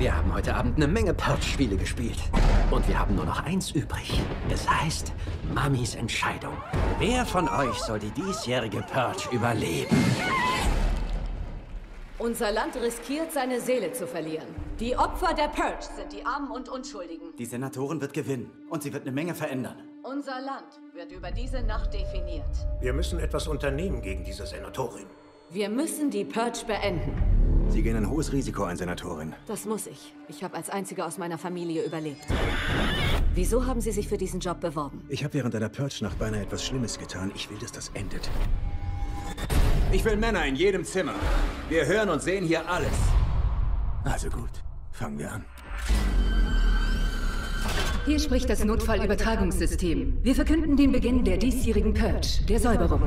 Wir haben heute Abend eine Menge Purge-Spiele gespielt. Und wir haben nur noch eins übrig. Es heißt Mamis Entscheidung. Wer von euch soll die diesjährige Purge überleben? Unser Land riskiert, seine Seele zu verlieren. Die Opfer der Purge sind die Armen und Unschuldigen. Die Senatorin wird gewinnen und sie wird eine Menge verändern. Unser Land wird über diese Nacht definiert. Wir müssen etwas unternehmen gegen diese Senatorin. Wir müssen die Purge beenden. Sie gehen ein hohes Risiko ein, Senatorin. Das muss ich. Ich habe als Einzige aus meiner Familie überlebt. Wieso haben Sie sich für diesen Job beworben? Ich habe während einer Purge-Nacht beinahe etwas Schlimmes getan. Ich will, dass das endet. Ich will Männer in jedem Zimmer. Wir hören und sehen hier alles. Also gut, fangen wir an. Hier spricht das Notfallübertragungssystem. Wir verkünden den Beginn der diesjährigen Purge, der Säuberung.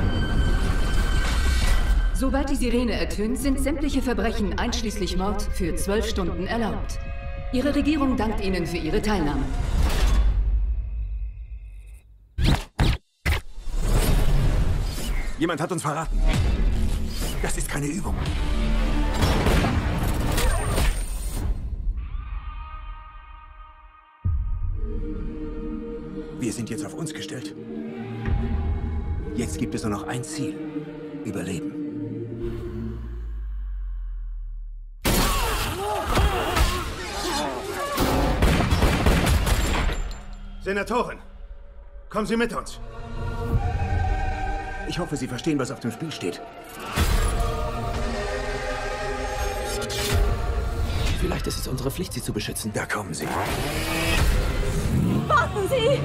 Sobald die Sirene ertönt, sind sämtliche Verbrechen, einschließlich Mord, für 12 Stunden erlaubt. Ihre Regierung dankt Ihnen für Ihre Teilnahme. Jemand hat uns verraten. Das ist keine Übung. Wir sind jetzt auf uns gestellt. Jetzt gibt es nur noch ein Ziel. Überleben. Senatorin, kommen Sie mit uns. Ich hoffe, Sie verstehen, was auf dem Spiel steht. Vielleicht ist es unsere Pflicht, sie zu beschützen. Da kommen Sie. Warten Sie!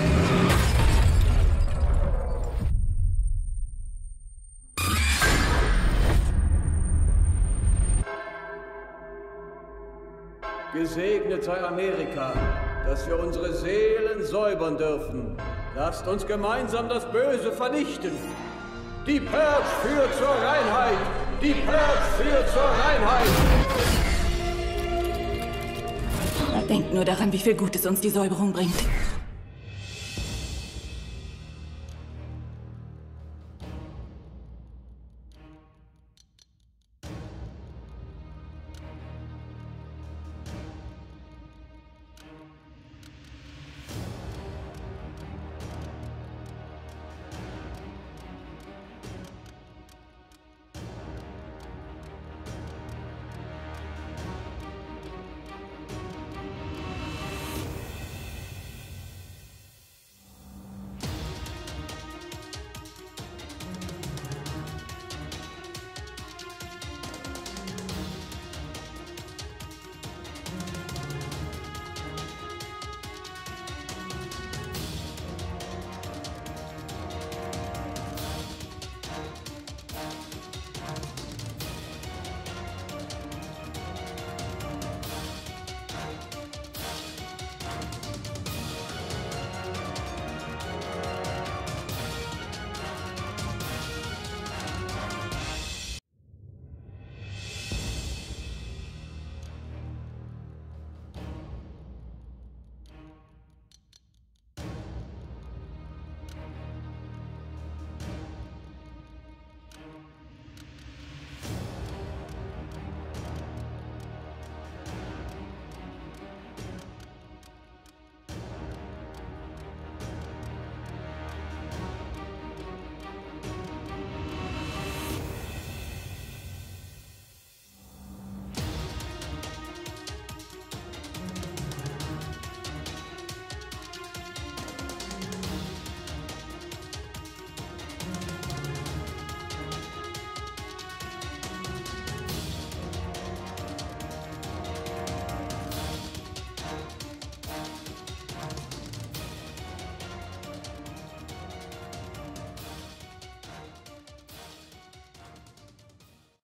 Gesegnet sei Amerika, dass wir unsere Seelen säubern dürfen. Lasst uns gemeinsam das Böse vernichten. Die Purge führt zur Reinheit! Die Purge führt zur Reinheit! Denkt nur daran, wie viel Gutes uns die Säuberung bringt.